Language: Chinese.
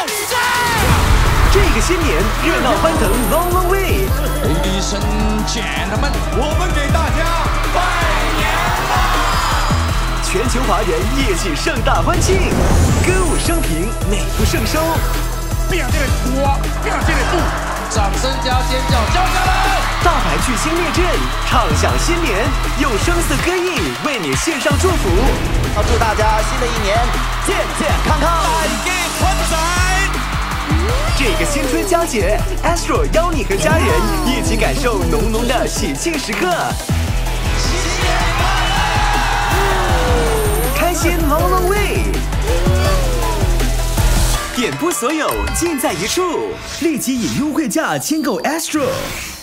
这个新年热闹欢腾 ，Long Long Way。 Ladies and gentlemen， 我们给大家拜年啦！ 全球华人一起盛大欢庆，歌舞升平，美不胜收。 变这个锅，变这个布， 掌声加尖叫，叫下来！ 大牌巨星列阵，唱响新年，用声色歌艺为你献上祝福。 祝大家新的一年健健康康， 大吉欢仔！ 这个新春佳节 ，Astro 邀你和家人一起感受浓浓的喜庆时刻。 新年快乐！ 开心 Long Long Way。点播所有，尽在一处，立即以优惠价签购 Astro。